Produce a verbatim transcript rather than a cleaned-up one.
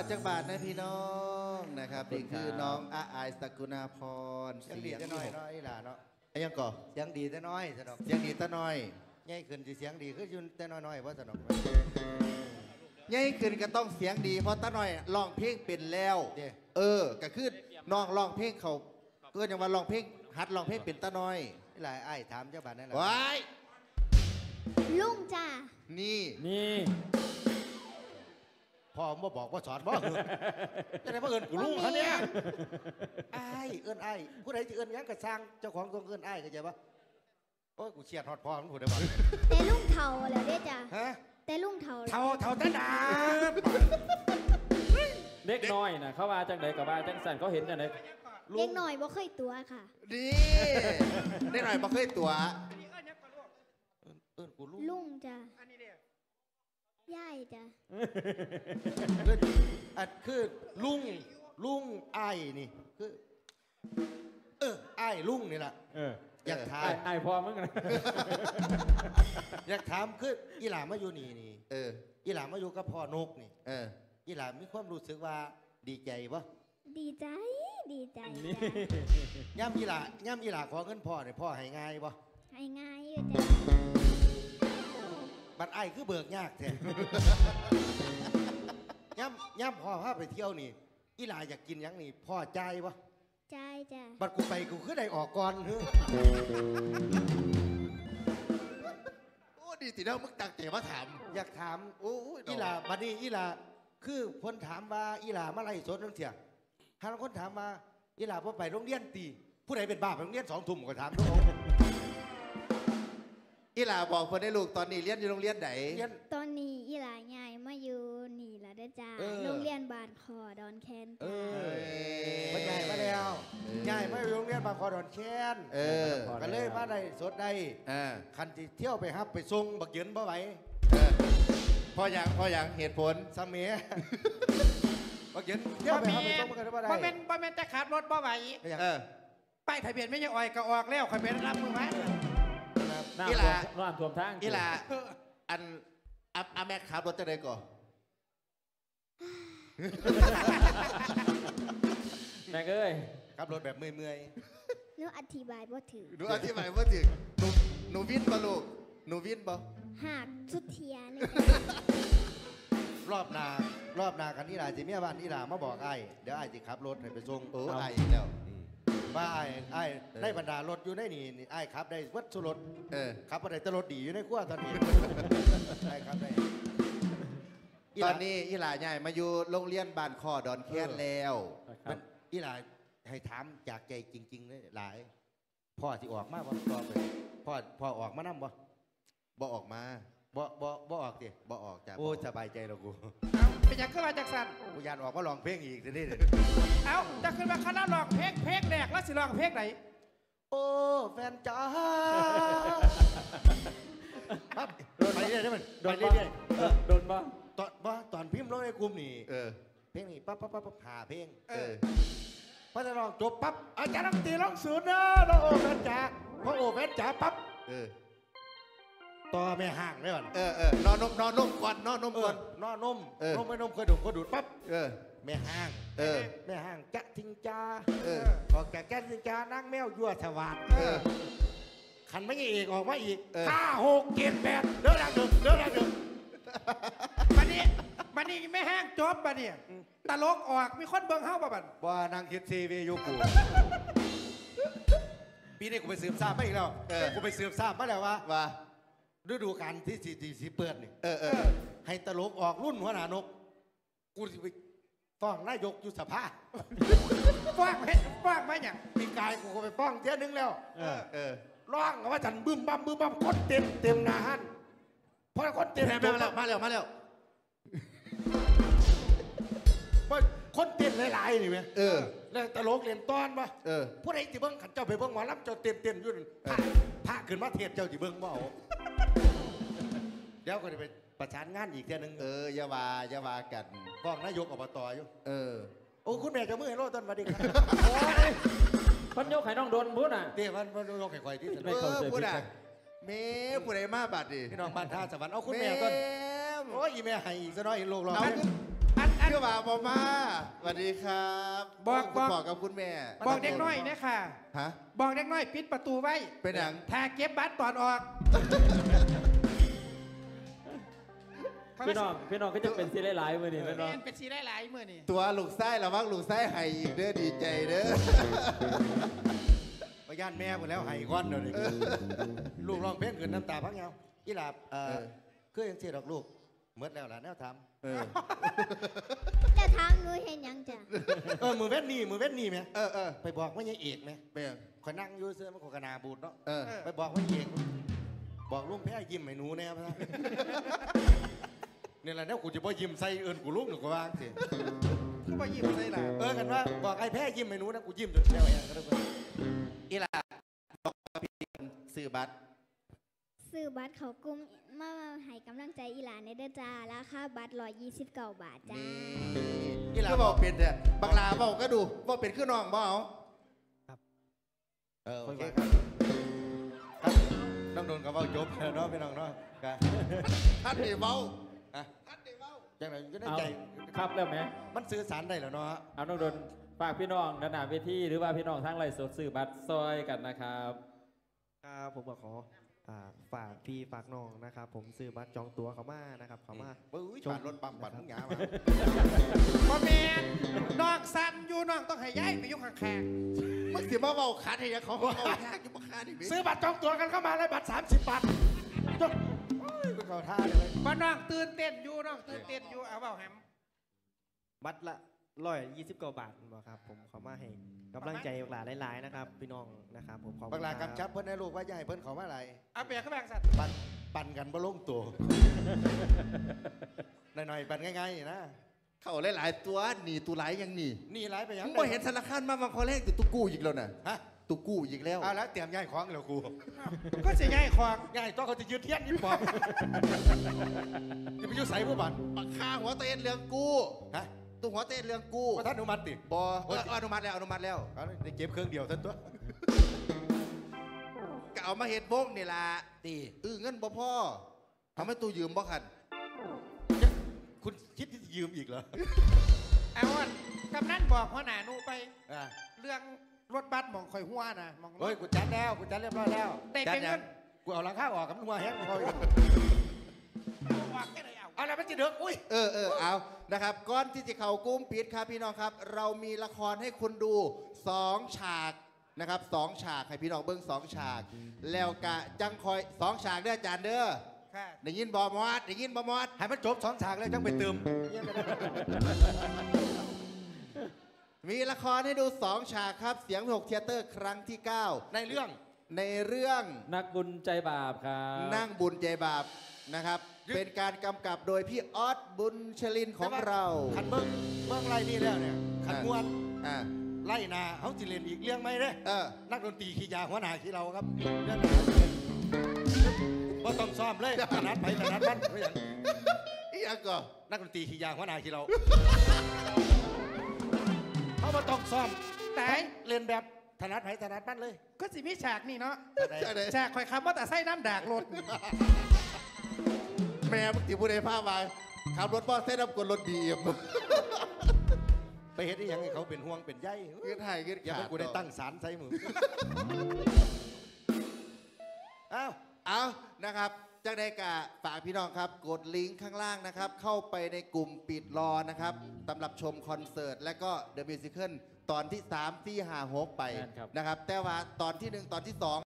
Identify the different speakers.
Speaker 1: จังบาทนะพี่น้องนะครับนี่คือน้องอาไอสกุณาพร
Speaker 2: เสียงดีแต่น้อยน้อยล่ะเนาะ
Speaker 1: ไอ้ยังก่อ
Speaker 2: เสียงดีแต่น้อยสนอก
Speaker 1: เสียงดีตาน้อย
Speaker 2: ใหญ่ขึ้นสิเสียงดีขึ้นยุ่นแต่น้อยน้อยเพราะสนอก
Speaker 1: ใหญ่ขึ้นก็ต้องเสียงดีเพราะตาน้อยร้องเพลงเป็นแล้วเออก็คือน้องร้องเพลงเขาเกินอย่างว่าร้องเพลงหัดร้องเพลงเป็นตาน้อย
Speaker 2: หลายไอ้ถามเจ้าบ้านนั่นแหละ
Speaker 1: ว้าย
Speaker 3: ลุงจ้า
Speaker 1: นี่
Speaker 4: นี่
Speaker 2: พ่อมาบอกว่าสอนบ่จะได้มาเอิญกูลุงเขาเนี่ยไอ้เอิญไอ้ผู้ใดจะเอิญยังกระสร้างเจ้าของต้องเอิญไอ้เข้าใจปะโอ้ยกูเชียดฮอดพ่อมันพูดได้บ่
Speaker 3: แต่ลุงเท่าแล้วเด้จ้า
Speaker 2: ฮะ
Speaker 3: แต่ลุงเท่า
Speaker 2: เท่าเท่าแต่ดา
Speaker 4: เด็กน้อยนะเขาว่าจังใดกับว่าจังสันเขาเห็นจังใด
Speaker 3: เด็กหน่อยบ่เคยตัวค่ะ
Speaker 1: นี่ได้หน่อยบ่เคยตัว
Speaker 2: เอิญกูลุง
Speaker 3: ลุงจ้าย่ายจ้า
Speaker 2: อันคือลุงลุงไอ้นี่คือเออไอ้ลุงนี่แหละ
Speaker 4: เออ
Speaker 2: อยากถาม
Speaker 4: ไอ้ไอ้พอมึงนะ
Speaker 2: อยากถามคืออีหลามาอยู่นี่นี่
Speaker 1: เออ
Speaker 2: อีหลามาอยู่กับพ่อนกนี่
Speaker 1: เออ
Speaker 2: อีหลามีความรู้สึกว่าดีใจปะ
Speaker 3: ดีใจดีใจ
Speaker 4: นี่
Speaker 2: ย่ำอีหลาย่ำอีหลาขอเงินพ่อเนี่ยพ่อให้ง่ายปะ
Speaker 3: ให้ง่ายอยู่จ้า
Speaker 2: บัดไอ้คือเบิกยากแท้ ย่ำย่ำพ่อพาไปเที่ยวนี่อีหลาอยากกินหยังนี่พ่อใจายปะ
Speaker 3: ใจจ้า
Speaker 2: บัดกูไปกูคือได้ออกก่อนเฮ้ย
Speaker 1: โอ้ดีสิแล้วมึงตั้งใจมาถาม
Speaker 2: อยากถาม
Speaker 1: โอ้ย
Speaker 2: อีหลาบัดนี้อีหลาคือคนถามว่าอีหลามาไล่สดนั่นเถียหาคนถามว่าอีหลาพ่อไปโรงเรียนตีผู้ใดเป็นบ้าไปโรงเรียนสองทุ่มก็ถามทุกคน
Speaker 1: อีหล่าบอกคนได้ลูกตอนนี้เรียนอยู่โรงเรียนไหน
Speaker 2: เรียน
Speaker 3: ตอนนี้อีหลาใหญ่มาอยู่นี่ละเด้อจ้า
Speaker 2: เออ
Speaker 3: โรงเรียนบานคอดอนแคน
Speaker 2: เอ
Speaker 3: จ้า
Speaker 2: อมันใหญ่มาแล้วใหญ่มาอยู่โรงเรียนบางคอดอนแคน
Speaker 1: เออ
Speaker 2: ก็เลยมาได้สดได้
Speaker 1: อ่า
Speaker 2: คันที่เที่ยวไปฮับไปส่งบักเยินบ่ไหว
Speaker 1: เออพออย่างพออย่างเหตุผล
Speaker 2: สมัย บักเยินเที่ยวไปฮับไปส่งมันก็บ่ได้
Speaker 5: บ่เป็นบ่เป็นจะขับรถบ่ไหว
Speaker 1: เออ
Speaker 5: ป้ายทะเบียนไม่ยังอ่อยก็ออกแล้วใครเป็นรับมือไหม
Speaker 4: น้ำ
Speaker 1: อี
Speaker 4: ท่
Speaker 1: ห
Speaker 4: ว
Speaker 1: ลา
Speaker 4: มน้ำท่วมทาง
Speaker 1: อีหล่าอันอัพอาแม็กขับรถจะได้ก่อน
Speaker 4: แม่เอ้ย
Speaker 2: ขับรถแบบเมื่อย
Speaker 3: หนูอธิบายบ่ถึง
Speaker 1: หนูอธิบายว่าถึงหนูหนูวินปะลูกหนูวินปะ
Speaker 3: หากสุดเทียนี่
Speaker 2: ๆรอบหนารอบหนากันอีหลาจิเมียบ้านอีหลามาบอกไอ้เดี๋ยวไอ้จิขับรถให้ไปส่ง
Speaker 1: โอ้
Speaker 2: เา
Speaker 1: ไอ้อีกแล้ว
Speaker 2: ว่าไอ้ไอ้ได้บรรดารถอยู่ในนี่นี่ไอ้ขับได้วัดสุรถ
Speaker 1: เออ
Speaker 2: ขับอะไรตลอดดีอยู่ในขั้วตอนนี้ ได้ครับได้
Speaker 1: ตอนนี้อีหล่าใหญ่มาอยู่โรงเรียนบ้านคอดอนแค้นแล้ว
Speaker 4: ครั
Speaker 2: มั
Speaker 4: บ
Speaker 2: นอีหลายให้ถามจากใจจริงๆเลยหลาย พ่อที่ออกมาบ่พ่อไปพ่อพ่อออกมานั่บ่
Speaker 1: บ่ออกมา
Speaker 2: บ่บ่บ่ออกดิ
Speaker 1: บ่ออกจาก
Speaker 2: โอ้สบายใจแล้วกู
Speaker 5: เอาเป็นหยังขึ้นมาจากสัน
Speaker 2: กูยานออกมาลองเพลงอีกทีนี้
Speaker 5: เอาจะขึ้นมาคณะร้องเพลงเพลงแรกแล้วสิร้องเพลงไหน
Speaker 2: โอ้แฟนจ้าครับไปเรื่อยๆได้มัน
Speaker 4: โด
Speaker 2: ไป
Speaker 4: น
Speaker 2: เรื่
Speaker 4: บ้า
Speaker 2: อยๆเออ
Speaker 4: โดนบ้า
Speaker 2: ตอนว่าตอนพิมพ์ลงในกลุ่มนี่
Speaker 1: เออ
Speaker 2: เพลงนี้ปั๊บปั๊บปั๊บปั๊บหาเพลง
Speaker 1: เออ
Speaker 2: พอจะลองจบปั๊บอาจารย์นักดนตรีร้องศูนย์นะน้องโอแฟนจ๋าพอโอแฟนจ๋าปั๊บ
Speaker 1: เออ
Speaker 2: ต่อไม่ห่างเลยก่อน
Speaker 1: เออเออนอนนมนอนนมก่อนนอนนม
Speaker 2: เอ
Speaker 1: ก่
Speaker 2: อ
Speaker 1: อน
Speaker 2: นอนนม
Speaker 1: เออ
Speaker 2: นมไม่นมเคยดูดเคยดูดปั๊บ
Speaker 1: เออ
Speaker 2: ไม่ห่าง
Speaker 1: เออ
Speaker 2: ไม่ห่างจะทิ้งจ้า
Speaker 1: เออ
Speaker 2: พอแกแก้ทิ้งจ้านั่งแมวยั่วสวัสด
Speaker 1: เออ
Speaker 2: ขันไม่เอกออกมาอีก
Speaker 1: เออ
Speaker 2: ห้าหกเจ็ดแปดเดินหลังเดินเดินหลังเดิน
Speaker 5: บัดนี้บัดนี้ไม่แห้งจบบัดนี้ตลกออกมีคนเบิ่งเฮาบ่บัด
Speaker 2: ว่านางคิดซีวีอยู่กูปีนี้กูไปสืบทราบมาอีกแล้ว
Speaker 1: เออ
Speaker 2: กูไปสืบทราบมาแล้วว่า
Speaker 1: ว่า
Speaker 2: ฤดูกาลที่สี่สี่สี่เปิดนี่
Speaker 1: เออเออ
Speaker 2: ให้ตลกออกรุ่นหัวหน้านก กูจะไปฟ้องนายกอยู่สภา
Speaker 5: ฟ้างไหมฟ้างไหมหยัง
Speaker 2: ปีกายกูก็ไปฟ้องเที่ยนึงแล้ว
Speaker 4: เออ
Speaker 1: เออ
Speaker 2: ร้องว่าฉันบึ้มบั้มบึ้มบั้มคนเต็มเต็มหนาฮันเพราะคนเต็ม
Speaker 1: มาแล้วมาแล้วมาแล้ว
Speaker 2: เพราะคนเต็มหลายๆนี่ไหม
Speaker 1: เออ
Speaker 2: แล้วตลกเรียนตอนปะ
Speaker 1: เออ
Speaker 2: ผู้ใดจีเบิ้งขันเจ้าไปเบิ้งหมอลำเจ้าเต็มเต็มๆอยู่นั่น
Speaker 1: เอ
Speaker 2: พ
Speaker 1: อ
Speaker 2: ระพระขึ้นมาเทศเจ้าจีเบิ้งบ่เอาเดี๋ยวก็จะไปประสานงานอีกเที่ยนึง
Speaker 1: เอออย่าว่าอย่าว่ากัน
Speaker 2: ฟ้องนายกอบตอยู่
Speaker 1: เออ
Speaker 2: โอ้คุณแม่เจะมือให้โลดต้นมาดิครับ
Speaker 4: พันยกไข่น้องโดนพูดน่ะ
Speaker 2: เดี๋ยวมันมันยกไข่ควายที่ส
Speaker 4: ไม่
Speaker 2: นุก
Speaker 4: เข้าใจ
Speaker 1: ออ
Speaker 4: ผิด
Speaker 1: พูดอ่ะ
Speaker 4: ครับ
Speaker 1: เมย์ผู้ใดมาบัดดิ
Speaker 2: พี่น้องบ้านท่าสวรรค์เอาคุณแม่ต้น
Speaker 1: แม่
Speaker 2: โอ้ยอีแม่ให้อีกซะน้อยเห็นโลกเรา
Speaker 1: เอา
Speaker 5: อันอัน
Speaker 1: คือว่าบอมาสวัสดีครับ
Speaker 5: บอก
Speaker 1: คุณ
Speaker 5: บอก
Speaker 1: พ่อกับคุณแม่
Speaker 5: บอกเด็กน้อยเนี่ยค่ะ
Speaker 1: ฮะ
Speaker 5: บอกเด็กน้อยปิดประตูไว้
Speaker 1: เป็นหยัง
Speaker 5: ถ้าเก็บบัตรตอนออก
Speaker 4: พี่น้องพี่น้องก็จะเป็นซีรีส์หลายๆมือนี่แม่น
Speaker 5: แม
Speaker 4: บ่
Speaker 5: นเป็นสีได้หลายๆมือนี่
Speaker 1: ตัวลูกไส้ระวังลูกไส้ให้อีกเด้อดีใจเด้อ
Speaker 2: ไปย่านแม่หมดแล้วไห้ก้อนเดี๋ยวนี้ลูกร้องเพลงเกินน้ำตาพังเงาอีหลาบเอ่อคือยังเสียดอกลูกเมื่อแล้วล่ะแนวท
Speaker 1: เออ
Speaker 3: จะถามหนูเห็นหยังจ้ะ
Speaker 2: ำเออมือเว้นนี่มือเว้นนี่ไหม
Speaker 1: เออเออ
Speaker 2: ไปบอกว่ายังเอกไหม
Speaker 1: เป็นหยัง
Speaker 2: คอยนั่งอยู่เสื้อมันโฆษณาบูดเนาะ
Speaker 1: เออ
Speaker 2: ไปบอกว่าเอกบอกลุงแพ้ยิ้มให้หนูแน่พะนะนี่แหละเนี่ยกูจะบ่ยิ้มใส่เอิญกูลุกหนูก็ว่างสิ
Speaker 5: คือว่ายิ้มใส่หล่ะ
Speaker 2: เออกันว่าบอกไอ้แพ้ยิ้มให้หนูนะกูยิ้มจนแนวแอนก็ได้
Speaker 1: อีหล่ะบอกกับพี่ซื้อบัตร
Speaker 3: ซื้อบัตรเขากลุ่มมาให้กำลังใจอีหลานในเด้อจ้าราคาบัตรร้อยยี่สิบเก้าบาทจ้า
Speaker 1: นี่
Speaker 2: อีหล่ะ
Speaker 1: ก็บอกเป็นเนี่ยบักลาบอกก็ดูว่าเป็นขึ้นน้องบ่เอา
Speaker 2: เออโอเคครับครับต้องโดนกับว่าจบเนาะพี่น้องเนาะกัน
Speaker 1: ท่านเดเบ้า
Speaker 2: อ่ะ
Speaker 1: ท่านเดเบ้า
Speaker 2: จังไรก็ได้
Speaker 4: เอา
Speaker 2: ใจ
Speaker 4: ครับแล้วไหม
Speaker 2: มันสื่อสารได้แล้วเนาะ
Speaker 4: เอาน้องโดนฝากพี่น้องด้านหน้าเวทีหรือว่าพี่น้องทางไลฟ์สดซื้อบัตรซอยกันนะครับ
Speaker 6: ครับผมก็ขออ่าฝากพี่ฝากน้องนะครับ ผมซื้อบัตรจองตั๋วเขามานะครับเขามา
Speaker 2: ปื้ยผ่านรถปั๊มบัตรมึงหยามา
Speaker 5: พ่อแมนน้องสั้นอยู่น้องต้องให้ย้ายไปอยู่ข้าง
Speaker 1: มึงสิมาเบาคัดให้ยังเขาเขายากอยู่บ่คัดนี่เว้ย
Speaker 2: ซื้อบัตรจองตั๋วกันเข้ามาเลยบัตรสามสิบบาทจบโอ้ยไปเข้าท่าเลย
Speaker 5: ๆว่าน้องตื่นเต้นอยู่น้องตื่นเต้นอยู่เอาเบาแฮม
Speaker 6: บัตรละร้อยยี่สิบเก้าบาทบอกครับ ผมเขามาให้กำลังใจหลายหลายๆนะครับ พี่น้องนะครับผมขอบ
Speaker 2: บั
Speaker 6: คุ
Speaker 2: ง
Speaker 6: ณ
Speaker 2: ลา
Speaker 6: ครับ
Speaker 2: กำชับเพื่อนให้ลูกว่าอย่าให้เพื่อนเขามาอะไร
Speaker 5: เอาเปียกขึ้นแบงสัตว์
Speaker 2: ปั่นปั่นกันบ่ลงตัวหน่อยๆปั่นง่ายๆนะ
Speaker 1: เขาหลายๆตัวหนีตัวไหลายยังหนี
Speaker 2: นี่ร้ายไปยัง
Speaker 1: มึงบ่เห็นธนาคารมาบางคนแรกแต่ตุกู้อีกแล้วน่ะ
Speaker 2: ฮะ
Speaker 1: ตุกู้อีกแล้ว
Speaker 2: เอาแล้วเตรียมย้ายของแล้วกู
Speaker 5: ก็จะย้ายควาง
Speaker 2: ย้ายต้องเขาจะยืดเทียนนี่ปอบจะไปยืดใส่ผู้บัตร
Speaker 1: ปากคาหัวเตนเรื่องกู้
Speaker 2: ฮะ
Speaker 1: ตัวหัวเตนเรื่องกู้
Speaker 2: ว่าท่านอนุมัติติ
Speaker 1: บอเอออนุมัติแล้วอนุมัติแล้ว
Speaker 2: เอาได้เก็บเครื่องเดียวท่านตัว
Speaker 1: ก็เอามาเฮ็ดวงนี่ล่ะ
Speaker 2: ตี
Speaker 1: เออเงินบ่พ่อทำให้ตู้ยืมบ่คัน
Speaker 2: คุณคิดที่จะยืมอีกเหรอ
Speaker 5: เอาอันกำนันบอกหัวหน้าหนูไป
Speaker 2: อ่า
Speaker 5: เรื่องรถบัสหมองคอยหัวนะหมองร
Speaker 2: เฮ้ย
Speaker 5: ถ
Speaker 2: กูจัดแล้วกูจัดเรียบร้อยแล้ว
Speaker 5: แต่
Speaker 1: จัด
Speaker 5: เป็น
Speaker 1: ยั
Speaker 5: เงิ
Speaker 1: ง
Speaker 5: น
Speaker 2: กูเอาหลังข้าออกกับมึงมาแฮกกูพออีก
Speaker 5: วางแค่ไหนเอา
Speaker 2: เอาอะไรมันจะเดือกอุ้ย
Speaker 1: เออเออเอานะครับก่อนที่จะเข้ากุ้มปิดครับพี่น้องครับ เรามีละครให้คุณดูสองฉากนะครับสองฉากให้พี่น้องเบิ้งสองฉาก แล้วกะจังคอยสองฉากเด้ออาจารย์เด้อ
Speaker 5: ค่ะ
Speaker 1: ได้ยินบอมอดได้ยินบอมอด
Speaker 2: ให้มันจบสองฉากแล้วจังไปเติม
Speaker 1: มีละครให้ดูสองฉากครับ เสียงหกเทยเตอร์ครั้งที่เก้า
Speaker 2: ในเรื่อง
Speaker 1: ในเรื่อง
Speaker 4: นักบุญใจบาปครับ
Speaker 1: นั่งบุญใจบาปนะครับ เป็นการกำกับโดยพี่ออสบุญชลินของเรา
Speaker 2: ขันเบิ้งเบิ้งไล่นี่แล้วเนี่ยขันมวน
Speaker 1: อ่า
Speaker 2: ไล่นาเขาจิเรียนอีกเรื่องไหมเด้
Speaker 1: เออ
Speaker 2: นักดนตรีขี้ยาหัวหน้าขี้เราครับเรื่องนาว่าต้องซ้อมเลยถนัดไปถนัดมันไม่อย่าง
Speaker 1: อีอังก็
Speaker 2: นักดนตรีขี้ยาหัวหน้าขี้เราเขามาต้องซ้อม
Speaker 5: แต่
Speaker 2: เรียนแบบถนัดไปถนัดมันเลย
Speaker 5: ก็สิมีฉากนี่เนาะ
Speaker 1: ใช่เลย
Speaker 5: ฉากคอยคำว่าแต่ไส้น้ำดากรถ
Speaker 1: แม่มึงติผู้ใดพามาขับรถบอสเส้นรับกดรถบีเอ็ม
Speaker 2: ไปเห็นได้ยังไงเขาเป็นห่วงเป็นใย
Speaker 1: เงินไทยเงิน
Speaker 2: อย่า
Speaker 1: ขา
Speaker 2: ให้
Speaker 1: ด
Speaker 2: กูได้ตั้งศาลใส่มืออ้าว
Speaker 1: เอานะครับจากใดกะฝากพี่น้องครับ กดลิงก์ข้างล่างนะครับ เข้าไปในกลุ่มปิดรอนะครับสำหรับชมคอนเสิร์ต และก็เดอะมิวสิคลตอนที่สามที่ห้าหกไปนะครับ แต่ว่าตอนที่หนึ่งตอนที่สอง